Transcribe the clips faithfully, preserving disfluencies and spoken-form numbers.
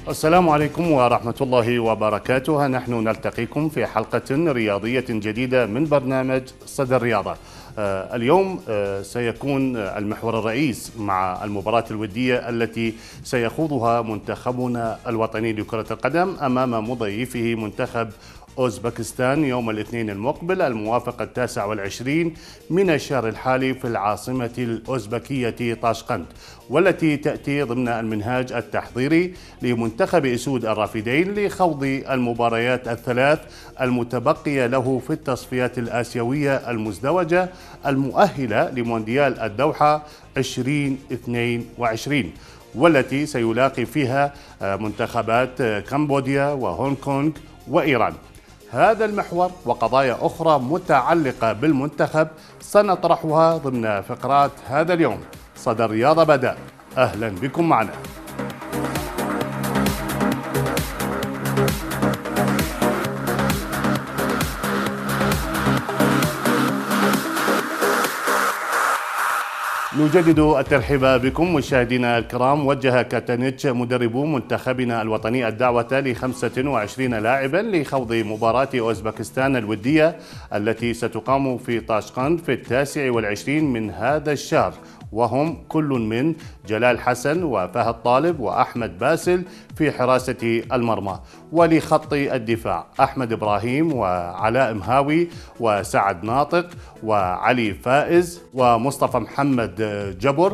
السلام عليكم ورحمة الله وبركاته. نحن نلتقيكم في حلقة رياضية جديدة من برنامج صدى الرياضة. اليوم سيكون المحور الرئيس مع المباراة الودية التي سيخوضها منتخبنا الوطني لكرة القدم أمام مضيفه منتخب أوزبكستان يوم الاثنين المقبل الموافق التاسع والعشرين من الشهر الحالي في العاصمة الأوزبكية طاشقند، والتي تأتي ضمن المنهاج التحضيري لمنتخب أسود الرافدين لخوض المباريات الثلاث المتبقية له في التصفيات الآسيوية المزدوجة المؤهلة لمونديال الدوحة ألفين واثنين وعشرين، والتي سيلاقي فيها منتخبات كمبوديا وهونغ كونغ وإيران. هذا المحور وقضايا أخرى متعلقة بالمنتخب سنطرحها ضمن فقرات هذا اليوم. صدى الرياضة بدأ، أهلا بكم معنا. نجدد الترحيب بكم مشاهدينا الكرام. وجه كاتانيتش مدربو منتخبنا الوطني الدعوة ل خمسة وعشرين لاعبا لخوض مباراة أوزبكستان الودية التي ستقام في طاشقند في التاسع والعشرين من هذا الشهر، وهم كل من جلال حسن وفهد طالب وأحمد باسل في حراسة المرمى، ولخط الدفاع أحمد إبراهيم وعلاء مهاوي وسعد ناطق وعلي فائز ومصطفى محمد جبر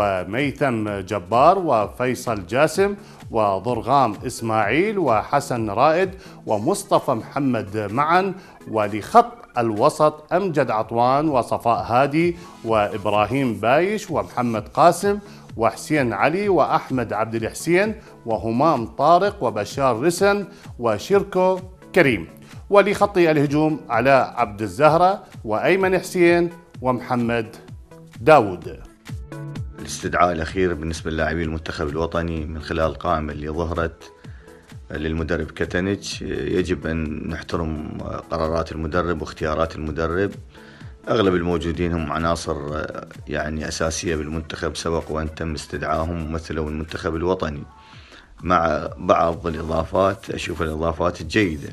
وميثم جبار وفيصل جاسم وضرغام إسماعيل وحسن رائد ومصطفى محمد معا، ولخط الوسط أمجد عطوان وصفاء هادي وإبراهيم بايش ومحمد قاسم وحسين علي وأحمد عبد الحسين وهمام طارق وبشار رسن وشيركو كريم، ولخط الهجوم علاء عبد الزهرة وأيمن حسين ومحمد داود. الاستدعاء الأخير بالنسبة للاعبي المنتخب الوطني من خلال القائمة اللي ظهرت للمدرب كاتانيتش، يجب أن نحترم قرارات المدرب واختيارات المدرب. أغلب الموجودين هم عناصر يعني أساسية بالمنتخب، سبق وأن تم استدعائهم ومثلوا المنتخب الوطني، مع بعض الإضافات أشوف الإضافات الجيدة.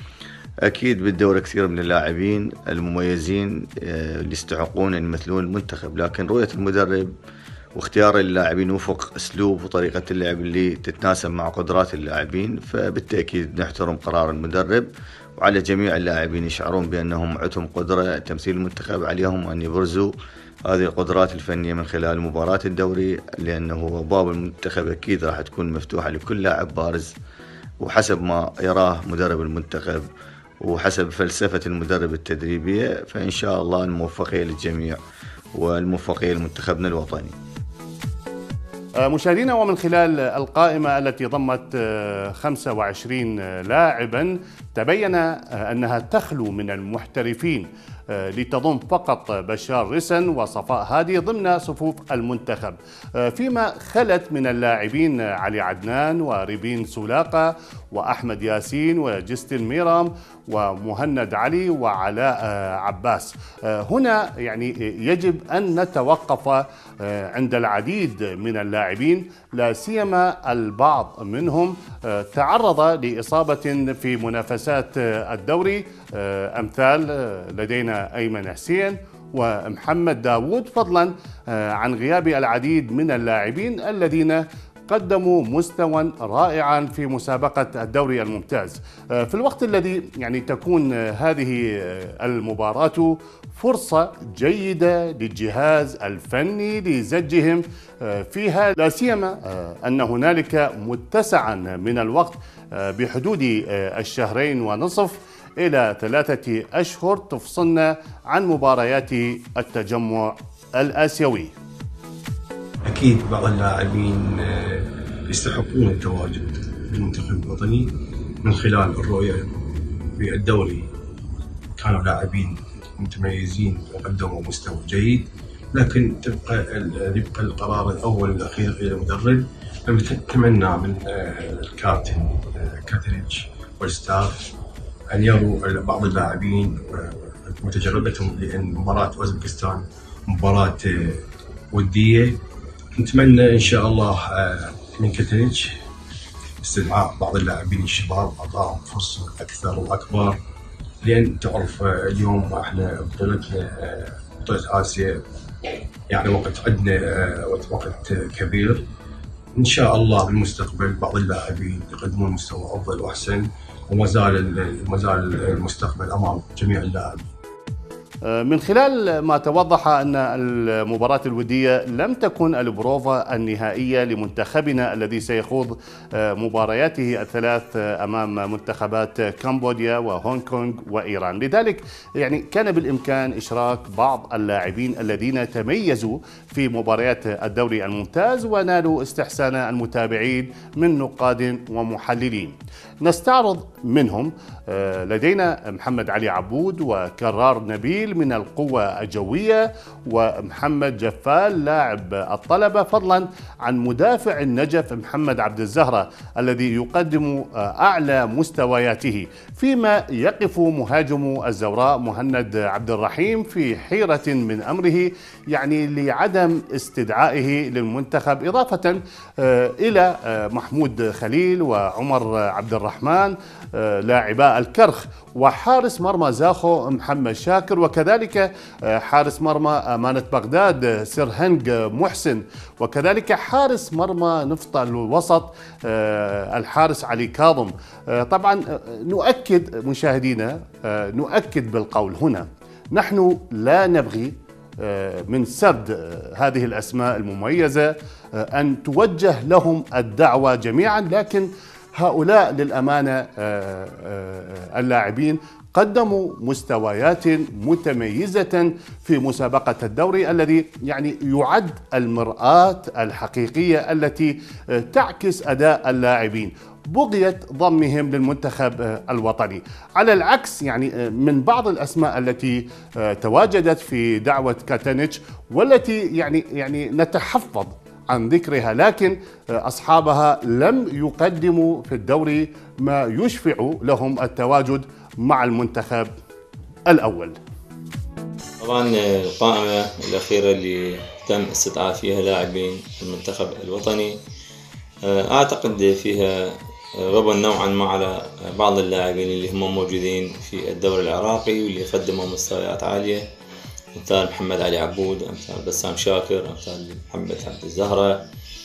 أكيد بالدورة كثير من اللاعبين المميزين اللي يستحقون أن يمثلون المنتخب، لكن رؤية المدرب واختيار اللاعبين وفق أسلوب وطريقة اللعب اللي تتناسب مع قدرات اللاعبين، فبالتأكيد نحترم قرار المدرب، وعلى جميع اللاعبين يشعرون بأنهم عندهم قدرة تمثيل المنتخب، عليهم أن يبرزوا هذه القدرات الفنية من خلال مباراة الدوري، لأنه باب المنتخب أكيد راح تكون مفتوحة لكل لاعب بارز وحسب ما يراه مدرب المنتخب وحسب فلسفة المدرب التدريبية. فإن شاء الله الموفقية للجميع والموفقية لمنتخبنا الوطني. مشاهدينا، ومن خلال القائمة التي ضمت خمسة وعشرين لاعبا تبين أنها تخلو من المحترفين لتضم فقط بشار رسن وصفاء هادي ضمن صفوف المنتخب، فيما خلت من اللاعبين علي عدنان وريبين سولاقة وأحمد ياسين وجستن ميرام ومهند علي وعلاء عباس. هنا يعني يجب أن نتوقف عند العديد من اللاعبين، لا سيما البعض منهم تعرض لإصابة في منافسات الدوري، أمثال لدينا أيمن حسين ومحمد داود، فضلا عن غياب العديد من اللاعبين الذين قدموا مستوى رائعا في مسابقة الدوري الممتاز، في الوقت الذي يعني تكون هذه المباراة فرصة جيدة للجهاز الفني لزجهم فيها، لا سيما أن هنالك متسعا من الوقت بحدود الشهرين ونصف إلى ثلاثة أشهر تفصلنا عن مباريات التجمع الآسيوي. أكيد بعض اللاعبين يستحقون التواجد في المنتخب الوطني من خلال الرؤية في الدوري، كانوا لاعبين متميزين وقدموا مستوى جيد، لكن تبقى يبقى القرار الأول والأخير إلى المدرب. نتمنى من الكابتن كاتانيتش والستاف أن يروا بعض اللاعبين وتجربتهم، لأن مباراة أوزبكستان مباراة ودية. نتمنى إن شاء الله من كاتانيتش استدعاء بعض اللاعبين الشباب، اعطاهم فرصه اكثر واكبر، لان تعرف اليوم احنا بطولتنا بطوله اسيا يعني وقت عندنا وقت كبير. ان شاء الله بالمستقبل بعض اللاعبين يقدمون مستوى افضل واحسن، وما زال ما زال المستقبل امام جميع اللاعبين. من خلال ما توضح أن المباراة الودية لم تكن البروفا النهائية لمنتخبنا الذي سيخوض مبارياته الثلاث أمام منتخبات كمبوديا وهونغ كونغ وإيران، لذلك يعني كان بالإمكان إشراك بعض اللاعبين الذين تميزوا في مباريات الدوري الممتاز ونالوا استحسان المتابعين من نقاد ومحللين. نستعرض منهم لدينا محمد علي عبود وكرار نبيل من القوة الجوية، ومحمد جفال لاعب الطلبة، فضلا عن مدافع النجف محمد عبد الزهرة الذي يقدم أعلى مستوياته، فيما يقف مهاجم الزوراء مهند عبد الرحيم في حيرة من أمره يعني لعدم استدعائه للمنتخب، إضافة إلى محمود خليل وعمر عبد الرحمن لاعبا الكرخ، وحارس مرمى زاخو محمد شاكر، وكذلك حارس مرمى أمانة بغداد سرهنج محسن، وكذلك حارس مرمى نفط الوسط الحارس علي كاظم. طبعا نؤكد مشاهدينا نؤكد بالقول هنا نحن لا نبغي من سرد هذه الأسماء المميزة أن توجه لهم الدعوة جميعا، لكن هؤلاء للأمانة اللاعبين قدموا مستويات متميزة في مسابقة الدوري الذي يعني يعد المرآة الحقيقية التي تعكس أداء اللاعبين بغية ضمهم للمنتخب الوطني، على العكس يعني من بعض الأسماء التي تواجدت في دعوة كاتانيتش والتي يعني يعني نتحفظ عن ذكرها، لكن أصحابها لم يقدموا في الدوري ما يشفع لهم التواجد مع المنتخب الأول. طبعا القائمة الأخيرة اللي تم استدعاء فيها لاعبين المنتخب الوطني أعتقد فيها غبن نوعا ما على بعض اللاعبين اللي هم موجودين في الدوري العراقي واللي قدموا مستويات عالية، أمثال محمد علي عبود، أمثال بسام شاكر، أمثال محمد عبد الزهرة،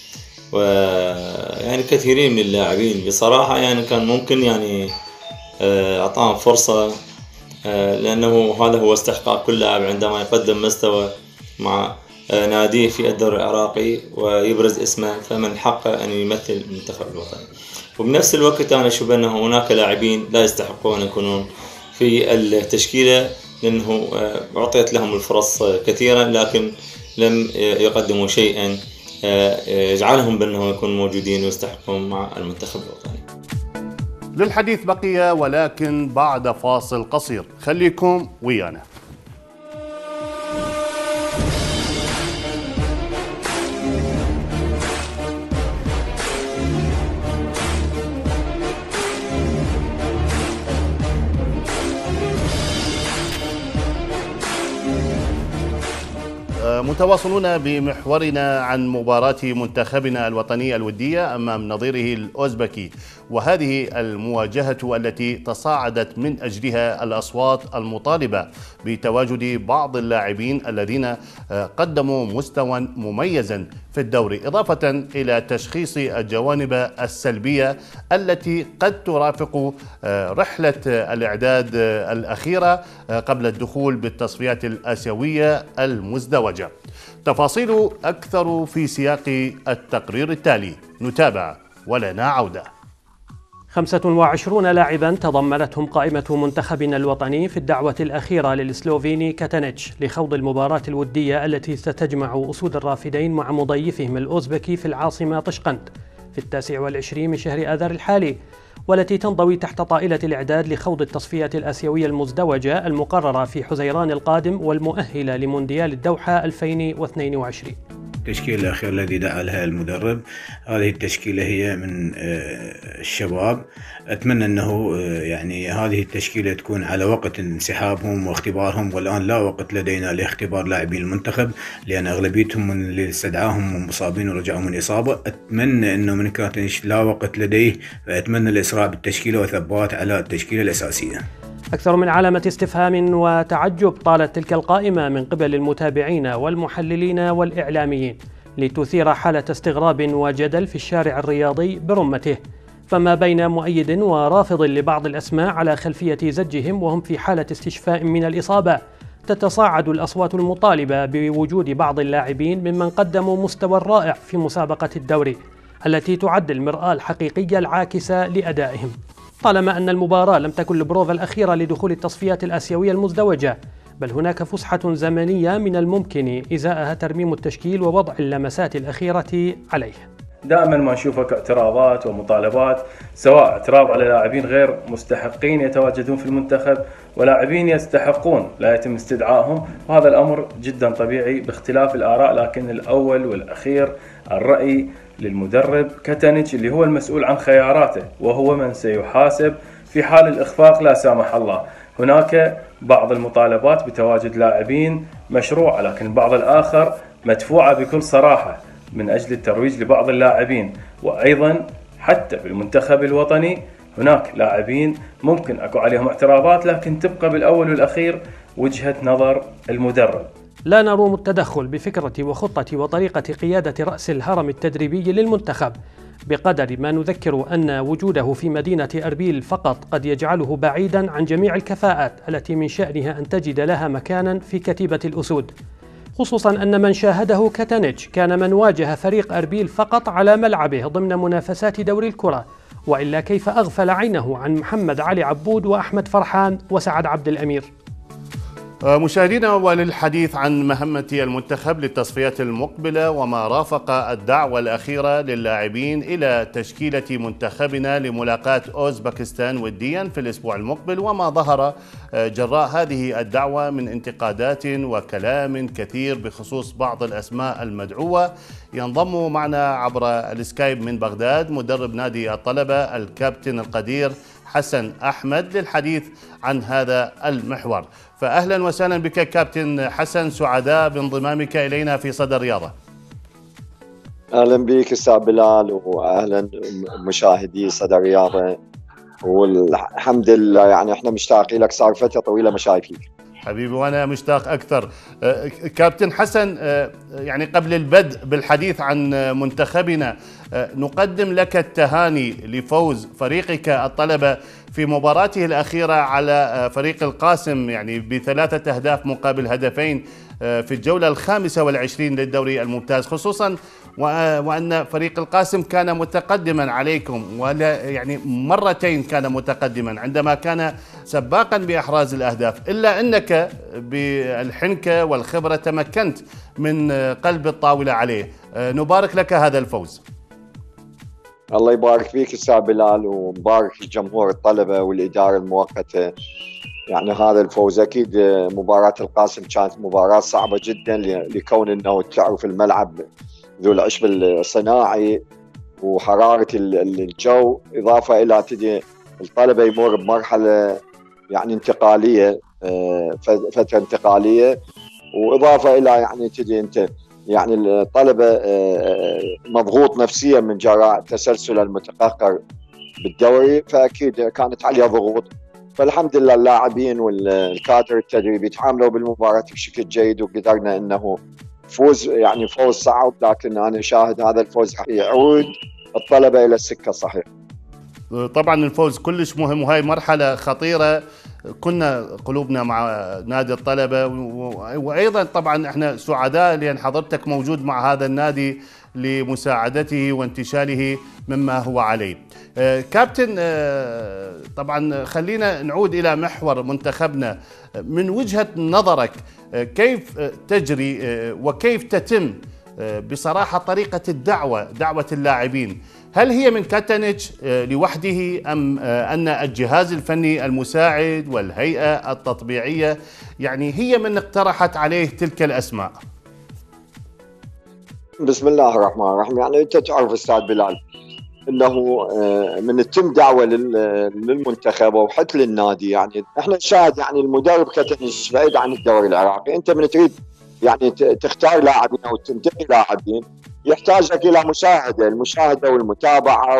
ويعني كثيرين من اللاعبين بصراحة يعني كان ممكن يعني أعطاهم فرصة، لأنه هذا هو استحقاق كل لاعب عندما يقدم مستوى مع ناديه في الدوري العراقي ويبرز اسمه، فمن حقه أن يمثل المنتخب الوطني. وبنفس الوقت أنا أشوف أن هناك لاعبين لا يستحقون أن يكونون في التشكيلة، لأنه أعطيت لهم الفرص كثيرا لكن لم يقدموا شيئا يجعلهم بأنهم يكونوا موجودين ويستحقون مع المنتخب الوطني. للحديث بقية ولكن بعد فاصل قصير، خليكم ويانا. متواصلون بمحورنا عن مباراة منتخبنا الوطني الودية أمام نظيره الأوزبكي، وهذه المواجهة التي تصاعدت من أجلها الأصوات المطالبة بتواجد بعض اللاعبين الذين قدموا مستوى مميزا في الدوري، إضافة إلى تشخيص الجوانب السلبية التي قد ترافق رحلة الإعداد الأخيرة قبل الدخول بالتصفيات الآسيوية المزدوجة. تفاصيل أكثر في سياق التقرير التالي، نتابع ولنا عودة. خمسة وعشرين لاعبا تضمنتهم قائمة منتخبنا الوطني في الدعوة الأخيرة للسلوفيني كاتانيتش لخوض المباراة الودية التي ستجمع أسود الرافدين مع مضيفهم الأوزبكي في العاصمة طشقند في التاسع والعشرين من شهر آذار الحالي، والتي تنضوي تحت طائلة الإعداد لخوض التصفية الآسيوية المزدوجة المقررة في حزيران القادم والمؤهلة لمونديال الدوحة ألفين واثنين وعشرين. التشكيلة الأخيرة الذي دعا لها المدرب. هذه التشكيلة هي من الشباب. أتمنى أنه يعني هذه التشكيلة تكون على وقت انسحابهم واختبارهم، والآن لا وقت لدينا لاختبار لاعبين المنتخب لأن أغلبيتهم من اللي استدعاهم مصابين ورجعوا من إصابة. أتمنى أنه من كاتنيتش لا وقت لديه، فأتمنى الإسراع بالتشكيلة وثبات على التشكيلة الأساسية. أكثر من علامة استفهام وتعجب طالت تلك القائمة من قبل المتابعين والمحللين والإعلاميين لتثير حالة استغراب وجدل في الشارع الرياضي برمته، فما بين مؤيد ورافض لبعض الأسماء على خلفية زجهم وهم في حالة استشفاء من الإصابة. تتصاعد الأصوات المطالبة بوجود بعض اللاعبين ممن قدموا مستوى رائع في مسابقة الدوري التي تعد المرآة الحقيقية العاكسة لأدائهم، طالما أن المباراة لم تكن البروفة الأخيرة لدخول التصفيات الآسيوية المزدوجة، بل هناك فسحة زمنية من الممكن إزاءها ترميم التشكيل ووضع اللمسات الأخيرة عليه. دائما ما نشوفك اعتراضات ومطالبات، سواء اعتراض على لاعبين غير مستحقين يتواجدون في المنتخب ولاعبين يستحقون لا يتم استدعائهم، وهذا الأمر جدا طبيعي باختلاف الآراء، لكن الأول والأخير الرأي للمدرب كاتنيتش اللي هو المسؤول عن خياراته، وهو من سيحاسب في حال الإخفاق لا سامح الله. هناك بعض المطالبات بتواجد لاعبين مشروعة، لكن البعض الآخر مدفوعة بكل صراحة من أجل الترويج لبعض اللاعبين. وأيضا حتى بالمنتخب الوطني هناك لاعبين ممكن أكو عليهم اعتراضات، لكن تبقى بالأول والأخير وجهة نظر المدرب. لا نروم التدخل بفكرة وخطة وطريقة قيادة رأس الهرم التدريبي للمنتخب، بقدر ما نذكر أن وجوده في مدينة أربيل فقط قد يجعله بعيدا عن جميع الكفاءات التي من شأنها أن تجد لها مكانا في كتيبة الأسود، خصوصا أن من شاهده كاتنيتش كان من واجه فريق أربيل فقط على ملعبه ضمن منافسات دوري الكرة، وإلا كيف أغفل عينه عن محمد علي عبود وأحمد فرحان وسعد عبد الأمير. مشاهدينا، وللحديث عن مهمة المنتخب للتصفيات المقبلة وما رافق الدعوة الأخيرة للاعبين إلى تشكيلة منتخبنا لملاقاة أوزبكستان وديا في الأسبوع المقبل، وما ظهر جراء هذه الدعوة من انتقادات وكلام كثير بخصوص بعض الأسماء المدعوة، ينضم معنا عبر السكايب من بغداد مدرب نادي الطلبة الكابتن القدير حسن أحمد للحديث عن هذا المحور. فأهلا وسهلا بك كابتن حسن، سعداء بانضمامك إلينا في صدى الرياضة. أهلا بك أستاذ بلال، وأهلا مشاهدي صدى الرياضة، والحمد لله يعني احنا مشتاقين لك، صار فترة طويلة ما شايفيك حبيبي، وأنا مشتاق أكثر. كابتن حسن، يعني قبل البدء بالحديث عن منتخبنا نقدم لك التهاني لفوز فريقك الطلبة في مباراته الأخيرة على فريق القاسم، يعني بثلاثة أهداف مقابل هدفين في الجولة الخامسة والعشرين للدوري الممتاز، خصوصا وأن فريق القاسم كان متقدما عليكم، ولا يعني مرتين كان متقدما عندما كان سباقا بإحراز الأهداف، إلا أنك بالحنكة والخبرة تمكنت من قلب الطاولة عليه. نبارك لك هذا الفوز. الله يبارك فيك أستاذ بلال، ومبارك لجمهور الطلبة والإدارة المؤقتة. يعني هذا الفوز أكيد، مباراة القاسم كانت مباراة صعبة جدا لكون أنه تعرف الملعب ذو العشب الصناعي وحرارة الجو، إضافة إلى تدي الطلبة يمر بمرحلة يعني انتقالية، فترة انتقالية، وإضافة إلى يعني تدي أنت يعني الطلبة مضغوط نفسيا من جراء تسلسل المتقهقر بالدوري، فأكيد كانت عليها ضغوط. فالحمد لله اللاعبين والكادر التدريبي تعاملوا بالمباراة بشكل جيد، وقدرنا أنه فوز يعني فوز صعب، لكن أنا شاهد هذا الفوز يعود الطلبة إلى السكة الصحيحة. طبعا الفوز كلش مهم، وهي مرحلة خطيرة كنا قلوبنا مع نادي الطلبة، وأيضا طبعا احنا سعداء لأن حضرتك موجود مع هذا النادي لمساعدته وانتشاله مما هو عليه. كابتن، طبعا خلينا نعود إلى محور منتخبنا. من وجهة نظرك كيف تجري وكيف تتم بصراحة طريقة الدعوة دعوة اللاعبين؟ هل هي من كاتنيتش لوحده أم أن الجهاز الفني المساعد والهيئة التطبيعية يعني هي من اقترحت عليه تلك الأسماء؟ بسم الله الرحمن الرحيم. يعني انت تعرف استاذ بلال انه من تتم دعوه للمنتخب وحتى للنادي، يعني احنا نشاهد يعني المدرب كتنش بعيد عن الدوري العراقي. انت من تريد يعني تختار لاعبين او تنتقي لاعبين يحتاجك الى مشاهده، المشاهده والمتابعه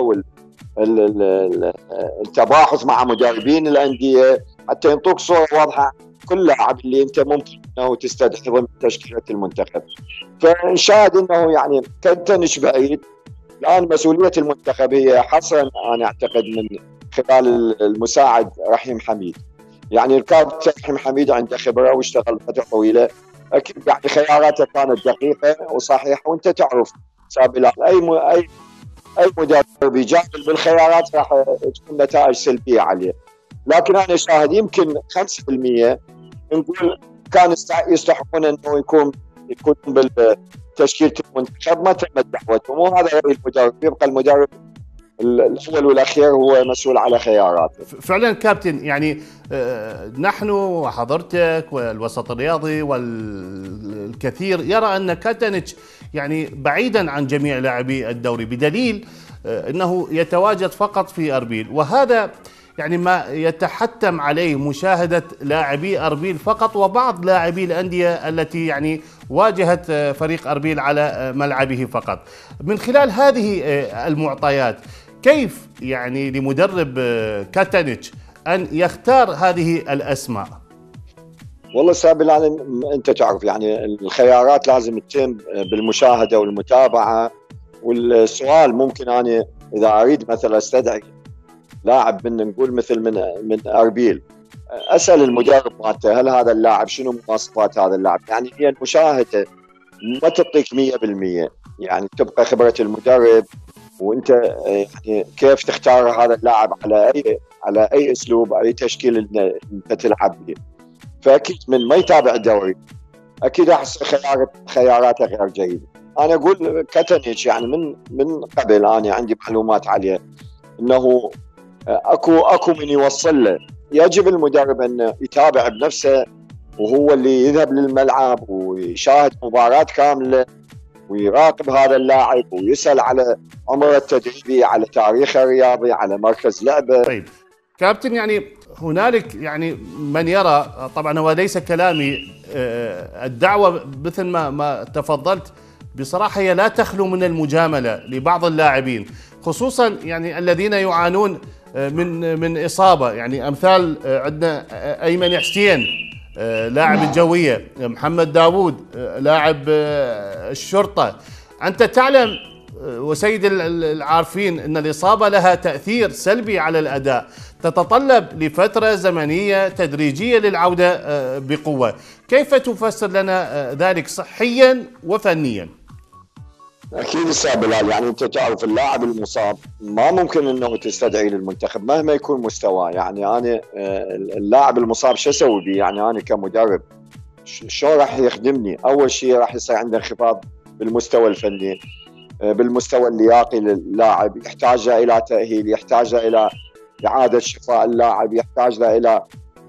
والتباحث مع مدربين الانديه حتى ينطوك صوره واضحه كل لاعب اللي انت ممكن انه تستدعيه من تشكيله المنتخب. فنشاهد انه يعني كتنش بعيد. الان مسؤوليه المنتخب هي حصرا انا اعتقد من خلال المساعد رحيم حميد. يعني الكابتن رحيم حميد عنده خبره واشتغل فتره طويله، اكيد يعني خياراته كانت دقيقه وصحيحه، وانت تعرف سابلا اي م... اي اي مدرب يجادل بالخيارات راح تكون نتائج سلبيه عليه. لكن انا شاهد يمكن خمسة بالمئة نقول كان يستحقون انه يكون يكون بالتشكيله المنتخب، ما تمت دعوتهم، وهذا راي المدرب، يبقى المدرب الاول والاخير هو مسؤول على خياراته. فعلا كابتن، يعني نحن وحضرتك والوسط الرياضي والكثير يرى ان كاتانيتش يعني بعيدا عن جميع لاعبي الدوري، بدليل انه يتواجد فقط في اربيل، وهذا يعني ما يتحتم عليه مشاهدة لاعبي أربيل فقط وبعض لاعبي الأندية التي يعني واجهت فريق أربيل على ملعبه فقط. من خلال هذه المعطيات كيف يعني لمدرب كاتانيتش أن يختار هذه الأسماء؟ والله سابل أنت تعرف يعني الخيارات لازم تتم بالمشاهدة والمتابعة. والسؤال ممكن أنا إذا أريد مثلا أستدعي لاعب من نقول مثل من من اربيل، اسال المدرب مالته هل هذا اللاعب شنو مواصفات هذا اللاعب. يعني هي المشاهده ما تعطيك مئة بالمئة، يعني تبقى خبره المدرب وانت يعني كيف تختار هذا اللاعب على اي على اي اسلوب، اي تشكيل انت تلعب به. فاكيد من ما يتابع الدوري اكيد احس خيارات خياراته غير جيده. انا اقول كاتانيتش يعني من من قبل انا عندي معلومات عليه انه اكو اكو من يوصل له. يجب المدرب ان يتابع بنفسه وهو اللي يذهب للملعب ويشاهد مباراة كاملة ويراقب هذا اللاعب ويسأل على عمره التدريبي، على تاريخه الرياضي، على مركز لعبه. طيب كابتن، يعني هنالك يعني من يرى، طبعا هو ليس كلامي، الدعوة مثل ما ما تفضلت بصراحة هي لا تخلو من المجاملة لبعض اللاعبين، خصوصا يعني الذين يعانون من من إصابة، يعني أمثال عندنا أيمن حسين لاعب الجوية، محمد داوود لاعب الشرطة. أنت تعلم وسيد العارفين أن الإصابة لها تأثير سلبي على الأداء، تتطلب لفترة زمنية تدريجية للعودة بقوة. كيف تفسر لنا ذلك صحيا وفنيا؟ اكيد استاذ بلال، يعني انت تعرف اللاعب المصاب ما ممكن انه تستدعي للمنتخب مهما يكون مستواه. يعني انا اللاعب المصاب شو اسوي به؟ يعني انا كمدرب شو راح يخدمني؟ اول شيء راح يصير عنده انخفاض بالمستوى الفني، بالمستوى اللياقي للاعب، يحتاج الى تاهيل، يحتاج الى اعاده شفاء اللاعب، يحتاج الى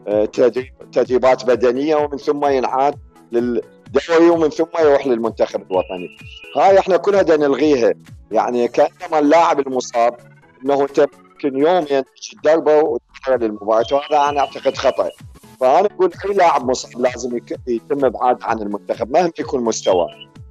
تدريبات بدنيه، ومن ثم ينعاد لل دوري، ومن ثم يروح للمنتخب الوطني. هاي احنا كلها بدنا نلغيها. يعني كانما اللاعب المصاب انه انت يمكن يومين تدربه وتتحرك للمباراه، وهذا انا اعتقد خطا. فانا اقول اي لاعب مصاب لازم يتم ابعاد عن المنتخب مهما يكون مستواه.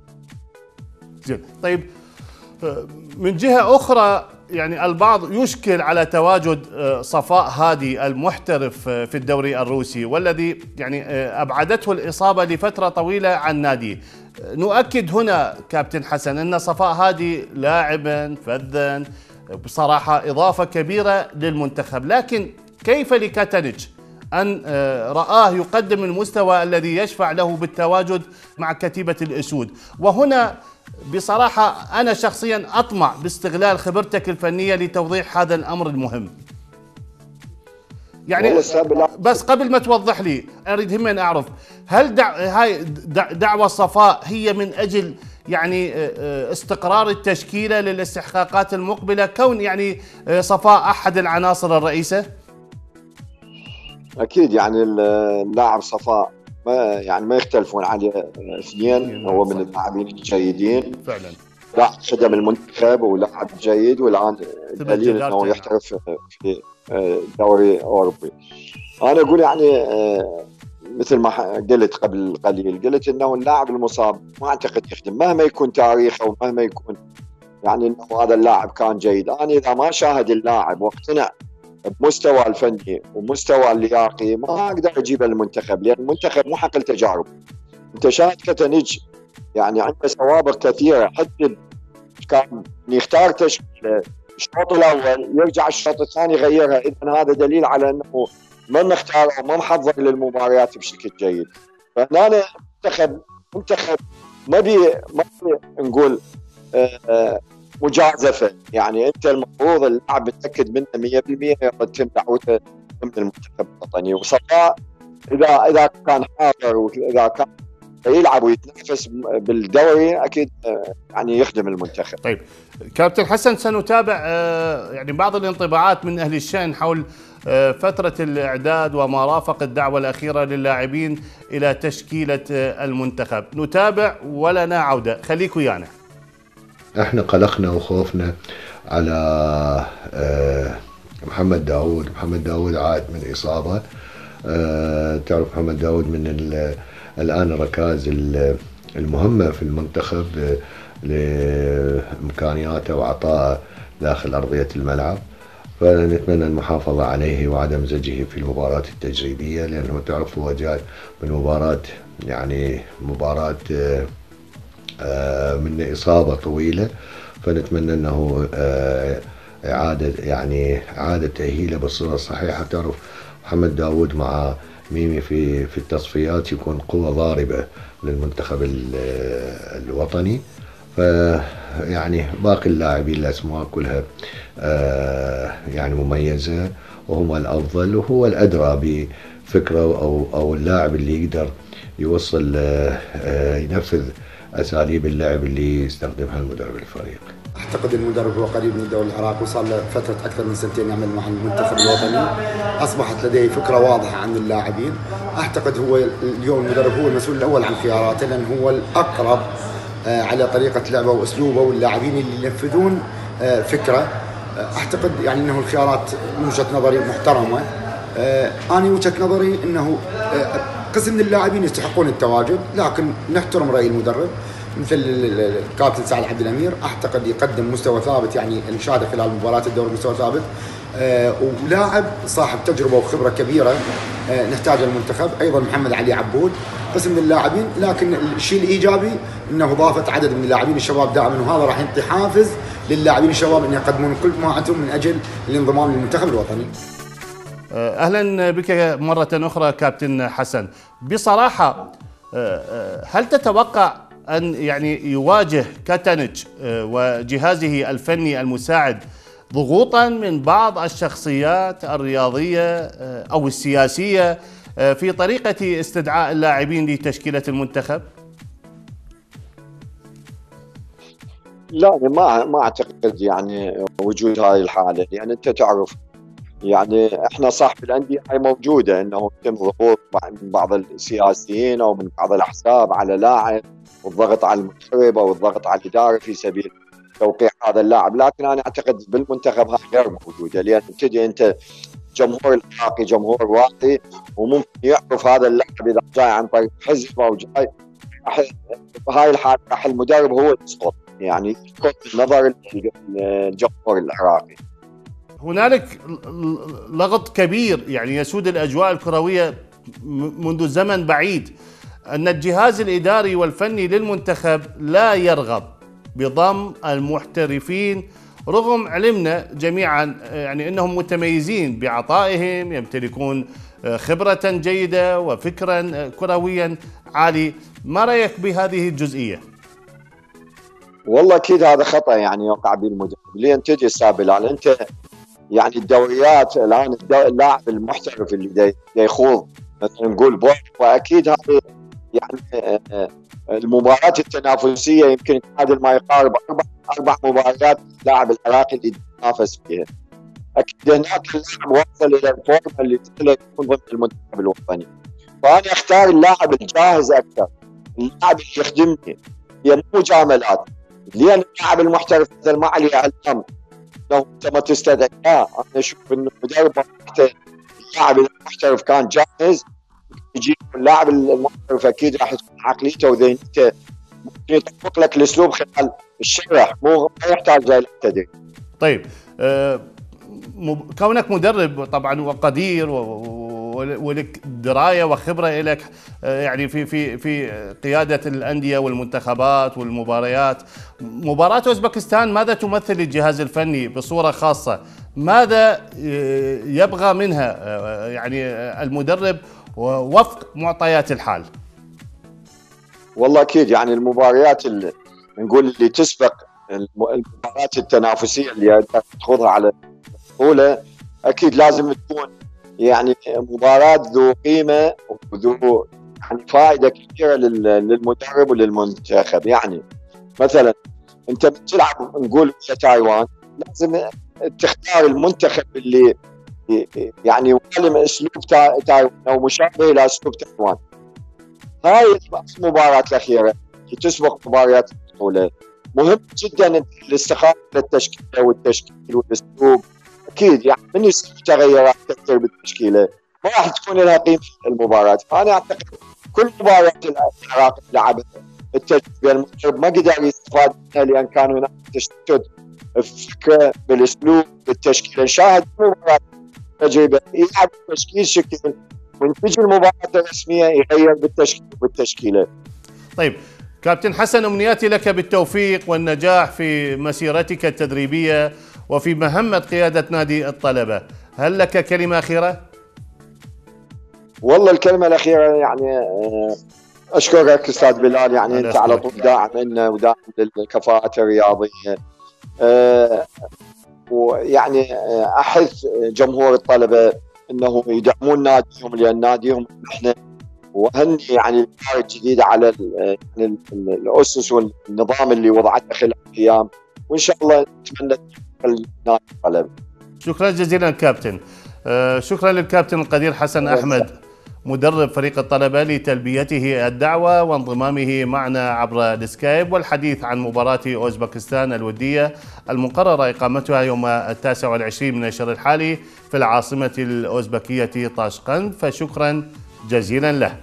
طيب من جهه اخرى يعني البعض يشكل على تواجد صفاء هادي المحترف في الدوري الروسي، والذي يعني أبعدته الإصابة لفترة طويلة عن ناديه. نؤكد هنا كابتن حسن أن صفاء هادي لاعبا فذا بصراحة إضافة كبيرة للمنتخب، لكن كيف لكاتانيتش أن رآه يقدم المستوى الذي يشفع له بالتواجد مع كتيبة الأسود؟ وهنا بصراحة أنا شخصيا أطمع باستغلال خبرتك الفنية لتوضيح هذا الأمر المهم. يعني بس قبل ما توضح لي أريد هم أن أعرف، هل دع... هاي دعوة صفاء هي من أجل يعني استقرار التشكيلة للاستحقاقات المقبلة، كون يعني صفاء أحد العناصر الرئيسة؟ أكيد يعني اللاعب صفاء ما يعني ما يختلفون عليه اثنين، هو من اللاعبين الجيدين فعلا، لاعب خدم المنتخب ولاعب جيد، والان دليل انه يحترف في دوري اوروبي. انا اقول يعني مثل ما قلت قبل قليل، قلت انه اللاعب المصاب ما اعتقد يخدم مهما يكون تاريخه ومهما يكون يعني انه هذا اللاعب كان جيد. انا اذا ما شاهد اللاعب واقتنع بمستوى الفني ومستوى اللياقي ما اقدر اجيبه للمنتخب، لان المنتخب مو حقل تجارب. انت شاهد كتنج يعني عنده سوابق كثيره، حتى كان يختار تشكيله الشوط الاول يرجع الشوط الثاني يغيرها، اذا هذا دليل على انه ما مختار وما محضر للمباريات بشكل جيد. فهنا منتخب منتخب ما بي ما بي نقول آه مجازفه، يعني انت المفروض اللاعب متاكد منه مية بالمية يتم دعوته ضمن المنتخب الوطني، وصفاء اذا اذا كان حاضر واذا كان يلعب ويتنافس بالدوري اكيد يعني يخدم المنتخب. طيب كابتن حسن، سنتابع يعني بعض الانطباعات من اهل الشأن حول فترة الإعداد وما رافق الدعوة الأخيرة للاعبين إلى تشكيلة المنتخب. نتابع ولنا عودة، خليك ويانا. احنا قلقنا وخوفنا على محمد داود. محمد داود عاد من إصابة، تعرف محمد داود من الآن الركائز المهمة في المنتخب لإمكانياته وعطائه داخل أرضية الملعب، فنتمنى المحافظة عليه وعدم زجه في المباراة التجريبية، لأنه تعرف هو جاء من مباراة يعني مباراة من إصابة طويلة، فنتمنى أنه إعادة يعني إعادة تأهيله بالصورة الصحيحة. تعرف محمد داود مع ميمي في في التصفيات يكون قوة ضاربة للمنتخب الوطني، فيعني باقي اللاعبين الأسماء كلها يعني مميزة، وهم الأفضل وهو الأدرى بفكرة أو أو اللاعب اللي يقدر يوصل ينفذ أساليب اللعب اللي يستخدمها المدرب الفريق. أعتقد المدرب هو قريب من الدوري العراقي وصار له فترة أكثر من سنتين يعمل مع المنتخب الوطني، أصبحت لديه فكرة واضحة عن اللاعبين. أعتقد هو اليوم المدرب هو المسؤول الأول عن خياراته، لأن هو الأقرب على طريقة لعبه وأسلوبه، واللاعبين اللي ينفذون فكرة. أعتقد يعني أنه الخيارات من وجهة نظري محترمة. أنا وجهة نظري أنه قسم من اللاعبين يستحقون التواجد، لكن نحترم رأي المدرب مثل الكابتن سعد عبد الأمير. أعتقد يقدم مستوى ثابت، يعني المشاهدة خلال مباراة الدوري مستوى ثابت، أه ولاعب صاحب تجربة وخبرة كبيرة أه نحتاج المنتخب. أيضا محمد علي عبود قسم من اللاعبين، لكن الشيء الإيجابي أنه ضافت عدد من اللاعبين الشباب دائما، وهذا راح يعطي حافز للاعبين الشباب أن يقدمون كل ما عندهم من أجل الانضمام للمنتخب الوطني. أهلا بك مرة أخرى كابتن حسن. بصراحة هل تتوقع أن يعني يواجه كاتانيتش وجهازه الفني المساعد ضغوطا من بعض الشخصيات الرياضية أو السياسية في طريقة استدعاء اللاعبين لتشكيلة المنتخب؟ لا، ما ما أعتقد يعني وجود هاي الحالة، يعني أنت تعرف يعني احنا صح بالانديه هاي موجوده انه يتم ضغوط من بعض السياسيين او من بعض الاحزاب على لاعب، والضغط على المدرب او الضغط على الاداره في سبيل توقيع هذا اللاعب، لكن انا اعتقد بالمنتخب هاي غير موجوده، لان تجي انت جمهور العراقي جمهور واعي وممكن يعرف هذا اللاعب اذا جاي عن طريق حزب او جاي بهاي الحاله راح المدرب هو يسقط، يعني يسقط نظر الجمهور العراقي. هنالك لغط كبير يعني يسود الأجواء الكروية منذ زمن بعيد أن الجهاز الإداري والفني للمنتخب لا يرغب بضم المحترفين، رغم علمنا جميعا يعني أنهم متميزين بعطائهم، يمتلكون خبرة جيدة وفكرا كرويا عالي. ما رأيك بهذه الجزئية؟ والله أكيد هذا خطأ يعني يقع به المدرب، لين تجي السابلة أنت يعني الدوريات الان اللاعب المحترف اللي يخوض مثلا نقول بوك، واكيد هذه يعني المباريات التنافسيه يمكن تعادل ما يقارب اربع اربع مباريات اللاعب العراقي اللي يتنافس فيها. اكيد هناك اللاعب وصل الى الفورمه اللي تقدر يكون ضمن المنتخب الوطني، فانا اختار اللاعب الجاهز اكثر، اللاعب اللي يخدمني، هي مو مجاملات. لان اللاعب المحترف مثل ما عليه اعلام لو انت ما تستدعي، لا انا اشوف انه مدرب اللاعب المحترف كان جاهز يجي. اللاعب المحترف اكيد راح تكون عقليته وذهنيته ممكن يطبق لك الاسلوب خلال الشرح، مو ما يحتاج الى التدريب. طيب أه كونك مدرب طبعا وقدير ولك درايه وخبره لك يعني في في في قياده الانديه والمنتخبات والمباريات. مباراه اوزبكستان ماذا تمثل للجهاز الفني بصوره خاصه؟ ماذا يبغى منها يعني المدرب وفق معطيات الحال؟ والله اكيد يعني المباريات اللي نقول اللي تسبق المباريات التنافسيه اللي تخوضها على البطوله اكيد لازم تكون يعني مباراه ذو قيمه وذو يعني فائده كبيره للمدرب وللمنتخب. يعني مثلا انت بتلعب نقول ويا تايوان، لازم تختار المنتخب اللي يعني يعلم اسلوب تايوان او مشابه الى اسلوب تايوان. هاي المباراه الاخيره اللي تسبق مباريات البطوله مهم جدا الاستخاره للتشكيله والتشكيل والاسلوب. اكيد يعني من يصير تغيرات كثير بالتشكيله ما راح تكون لها قيمه المباراه. فانا اعتقد كل مباريات العراق لعبها التجربه المدرب ما قدر يستفاد منها لان كان هناك تشتت الفكره بالاسلوب بالتشكيله. نشاهد مباراه تجربه يلعب تشكيل شكل من تجي المباراه الرسميه يغير بالتشكيل بالتشكيله. طيب كابتن حسن، امنياتي لك بالتوفيق والنجاح في مسيرتك التدريبيه وفي مهمه قياده نادي الطلبه. هل لك كلمه اخيره؟ والله الكلمه الاخيره يعني اشكرك استاذ بلال، يعني انت على طول داعم لنا وداعم للكفاءه الرياضيه. أه ويعني احث جمهور الطلبه انه يدعمون ناديهم لان ناديهم احنا، وهني يعني الاداره الجديده على يعني الاسس والنظام اللي وضعته خلال الايام، وان شاء الله نتمنى نادي الطلبه. شكرا جزيلا كابتن. أه شكرا للكابتن القدير حسن احمد مدرب فريق الطلبه لتلبيته الدعوه وانضمامه معنا عبر السكايب والحديث عن مباراه اوزبكستان الوديه المقرره اقامتها يوم التاسع والعشرين من الشهر الحالي في العاصمه الاوزبكيه طاشقند، فشكرا جزيلا له.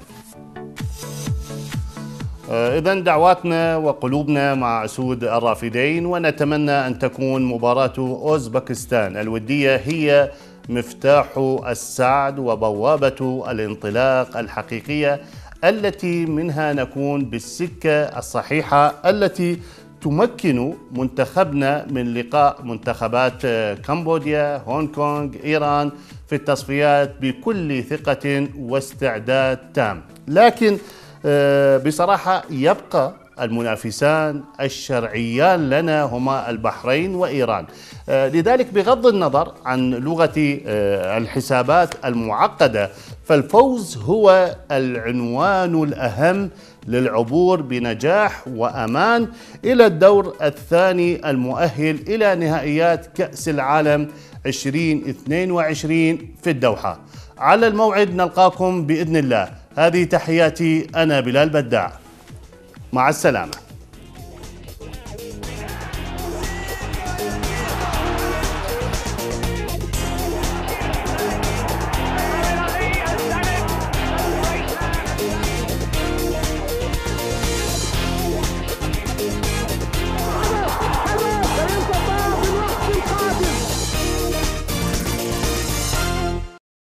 إذن دعواتنا وقلوبنا مع أسود الرافدين، ونتمنى أن تكون مباراة أوزبكستان الودية هي مفتاح السعد وبوابة الانطلاق الحقيقية التي منها نكون بالسكة الصحيحة التي تمكن منتخبنا من لقاء منتخبات كمبوديا، هونغ كونغ، إيران في التصفيات بكل ثقة واستعداد تام. لكن بصراحة يبقى المنافسان الشرعيان لنا هما البحرين وإيران. لذلك بغض النظر عن لغة الحسابات المعقدة فالفوز هو العنوان الأهم للعبور بنجاح وأمان إلى الدور الثاني المؤهل إلى نهائيات كأس العالم ألفين واثنين وعشرين في الدوحة. على الموعد نلقاكم بإذن الله. هذه تحياتي، أنا بلال بداع، مع السلامة.